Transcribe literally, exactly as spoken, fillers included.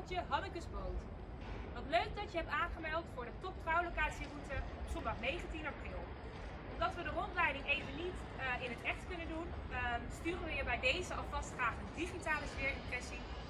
Appeltje Hannekesboot. Wat leuk dat je hebt aangemeld voor de top trouwlocatieroute op zondag negentien april. Omdat we de rondleiding even niet uh, in het echt kunnen doen, uh, sturen we je bij deze alvast graag een digitale sfeerimpressie